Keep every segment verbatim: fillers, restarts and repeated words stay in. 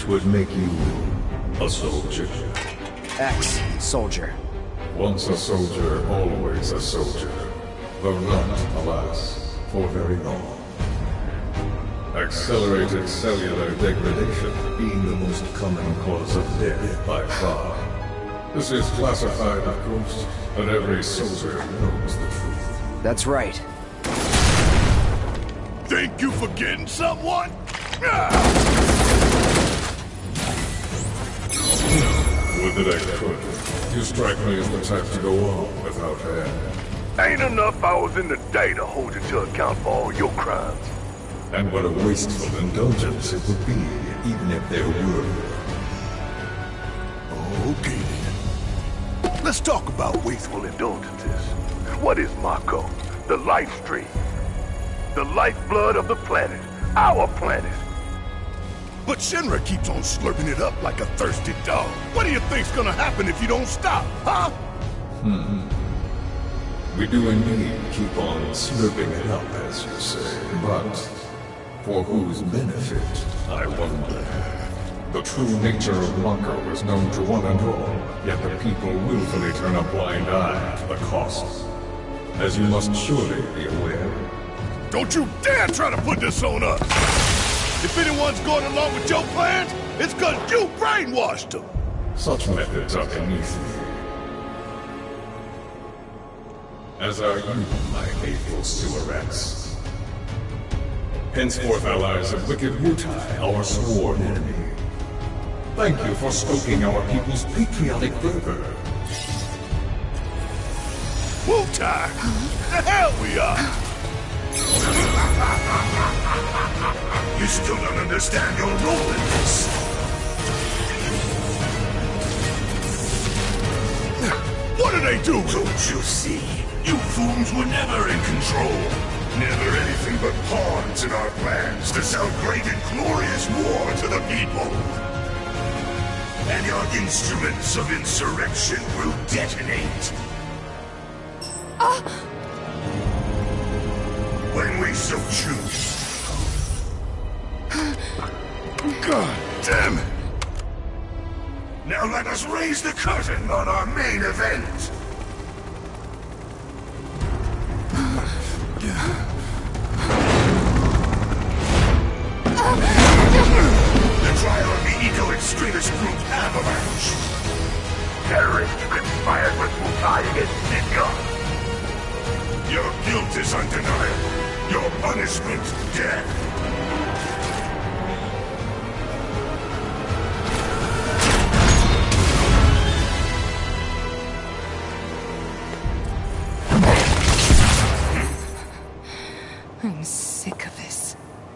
would make you a soldier? Ex-soldier. Once a soldier, always a soldier. Though not, alas, for very long. Accelerated cellular degradation being the most common cause of death by far. This is classified, of course, but every soldier knows the truth. That's right. Think you forgetting someone? Would that I could. You strike me as the type to go on without hand. Ain't enough hours in the day to hold you to account for all your crimes. And what a wasteful indulgence it would be, even if there were. Okay then. Let's talk about wasteful indulgences. What is Mako? The life stream. The lifeblood of the planet. Our planet. But Shinra keeps on slurping it up like a thirsty dog. What do you think's gonna happen if you don't stop, huh? Hmm. We do indeed keep on slurping it up, as you say, but for whose benefit, I wonder. The true nature of Mako is known to one and all, yet the people willfully turn a blind eye to the costs. As you must surely be aware. Don't you dare try to put this on us! If anyone's going along with your plans, it's cause you brainwashed them! Such methods are beneath me. As are you, my faithful Suarets. Henceforth allies of wicked Wutai, our sworn enemy. Thank you for stoking our people's patriotic fervor. Wutai! The hell we are! You still don't understand your role in this. What do they do? Don't you see? You fools were never in control. Never anything but pawns in our plans to sell great and glorious war to the people. And your instruments of insurrection will detonate. Uh. When we so choose. God damn it! Now let us raise the curtain on our main event. The trial of the eco-extremist group Avalanche. Terrorists conspired with Wutai against Midgar. Your guilt is undeniable. Your punishment, death. I'm sick of this.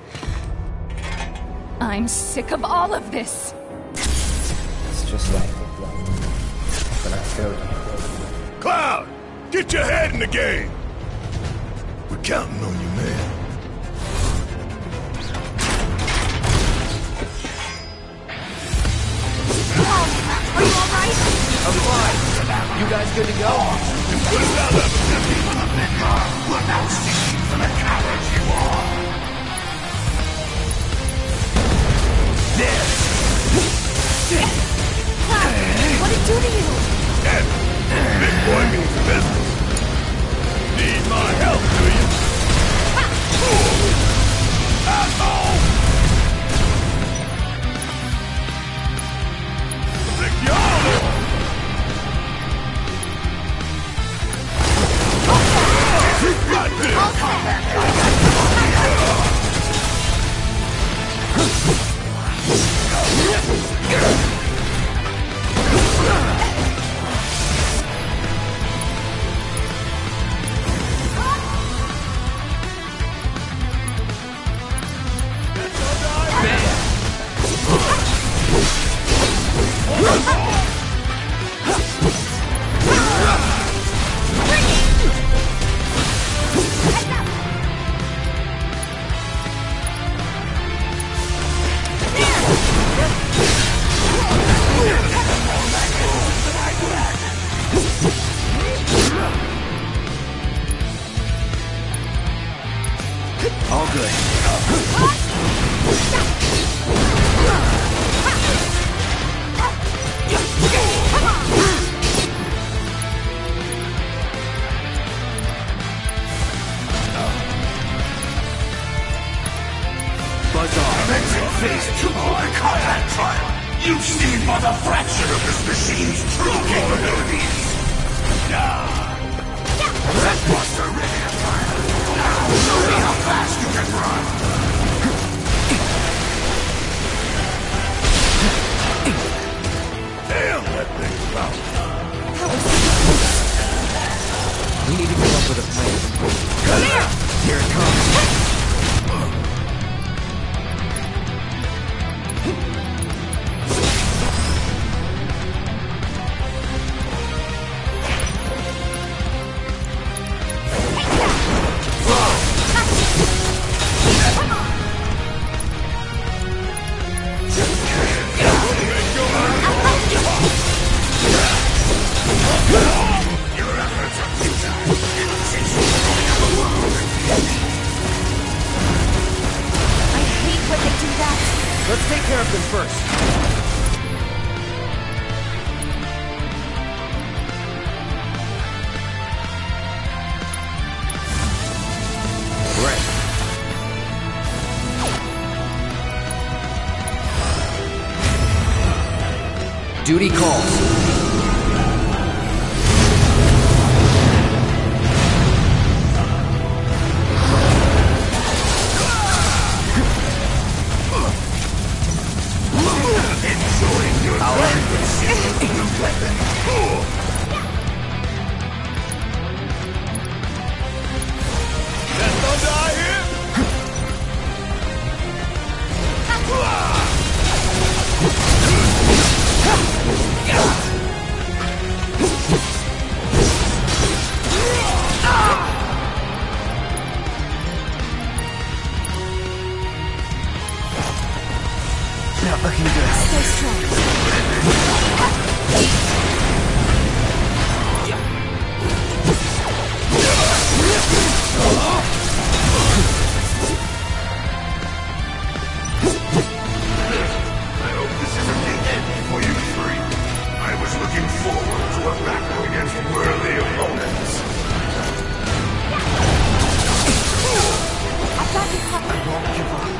I'm sick of all of this. It's just like the blood. When I failed you. Cloud! Get your head in the game! We're counting on you, man. Oh, are you alright? I'm fine. You guys good to go? Put it down there, We're now seeking for the cowards you are. There. Cloud, what did it do to you? Ed, big boy means business. Need my help, do you? Asshole! Lick y'all! Got this! I'll come back. Buster ready to fire! Now, show me how fast you can run! Damn, that thing's loud! We need to come up with a plan. Come here! Here it comes. Let's take care of them first. Right. Duty calls. Not looking good. Stay strong. I hope this isn't the end for you three. I was looking forward to a battle against worthy opponents. I've got you covered. I won't give up.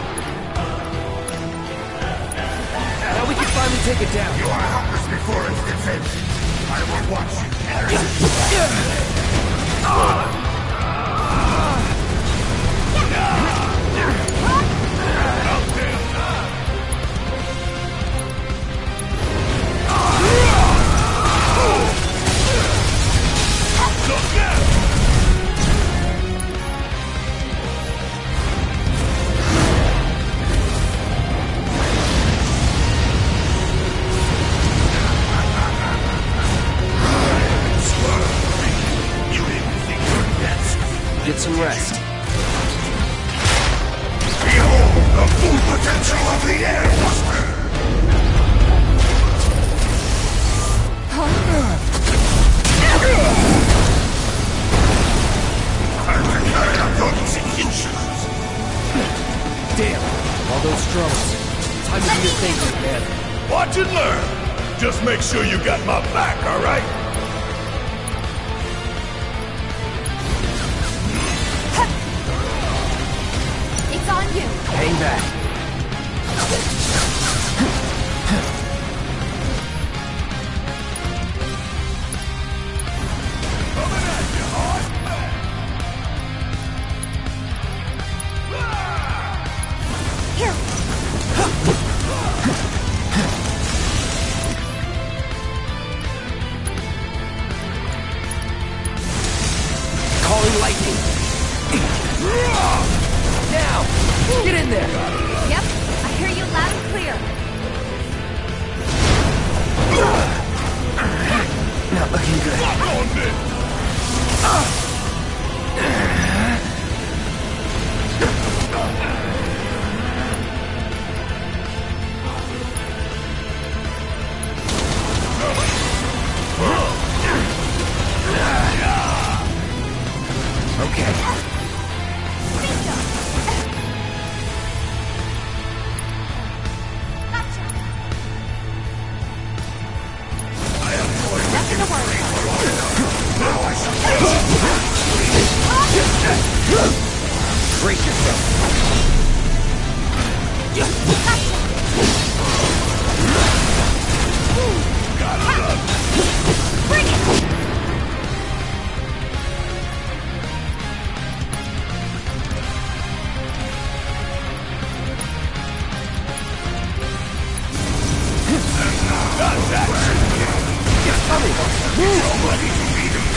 Now we can finally take it down. You are helpless before its defense. I will watch you perish. Get some rest. Behold the full potential of the Airbuster! Time to carry out your executions! Damn, all those strokes. Time to do your thing, man. Watch and learn. Just make sure you got my back, all right? It's on you. Hang back. Here. Calling lightning. Now, get in there. Yep, I hear you loud and clear. Not looking good. Lock on this! Okay. Gotcha. Nothing to worry about. Brace yourself. Bring it!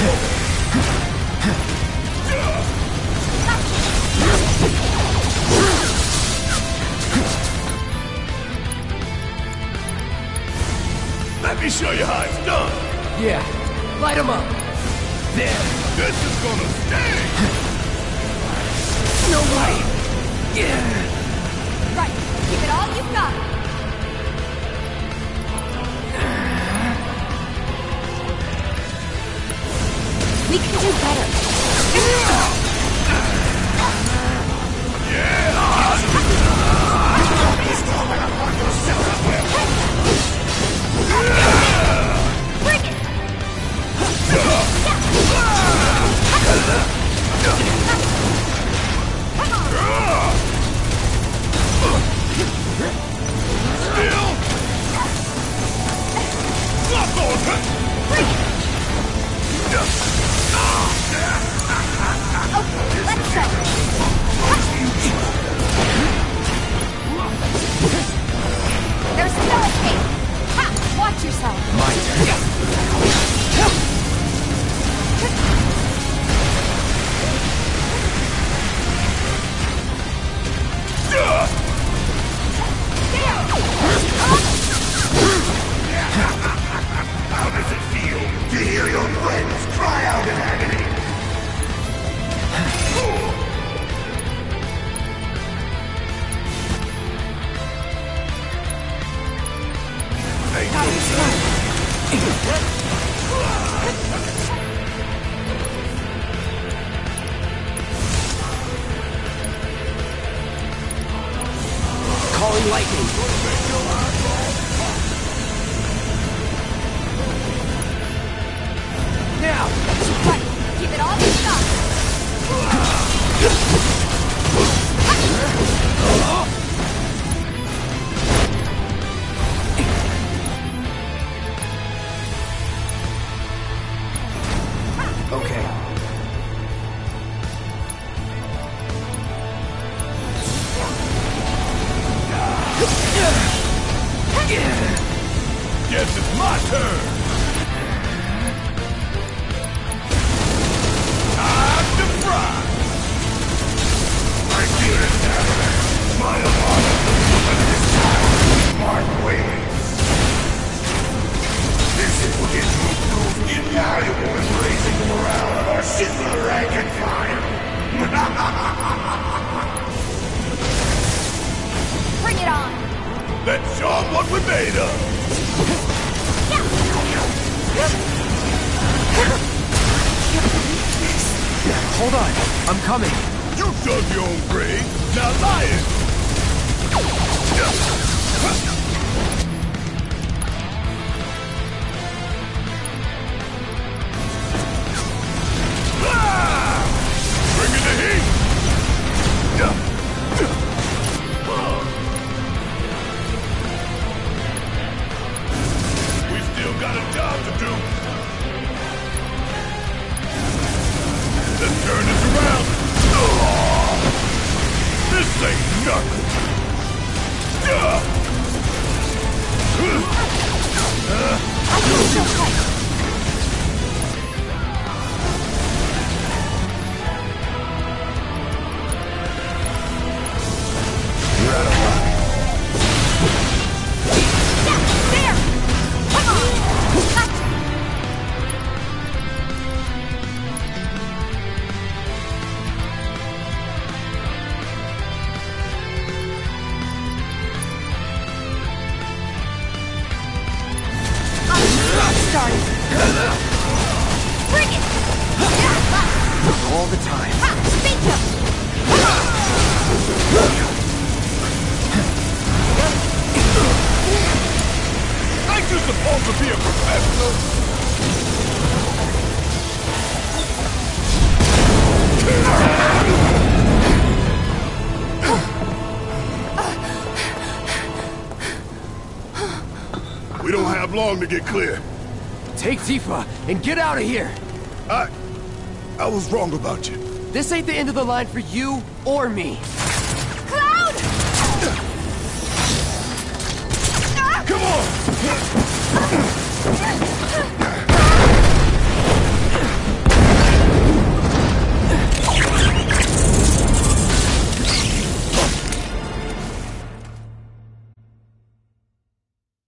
Let me show you how it's done. Yeah, light him up. There. This is gonna sting. No way. Yeah. Right. Give it all you've got. We can do better. Bring it! Still. Lock on. Bring it! Okay, let's go. There's no escape. Ha! Watch yourself. My turn. How does it feel to hear your friends cry out in agony? Calling lightning. Now. Right. Give it all you've got. Okay. Guess it's my turn. Time to fry. I feel it now. My honor, but this time, my way. This is what gets me proof invaluable in raising the morale of our singular rank and file. Bring it on. Let's show 'em what we're made of. Hold on. I'm coming. You dug your own grave. Now lie it. Ah! Bring in the heat. We still got a job to do. Let's turn this around. Oh, this ain't nothing. I feel so tight. You're out of luck. There! Come on! Gotcha! I'm started. Bring it! All the time. Ha! Speak up! Ain't you supposed to be a professional? We don't have long to get clear. Take Tifa and get out of here. I... I was wrong about you. This ain't the end of the line for you or me. Cloud! Come on!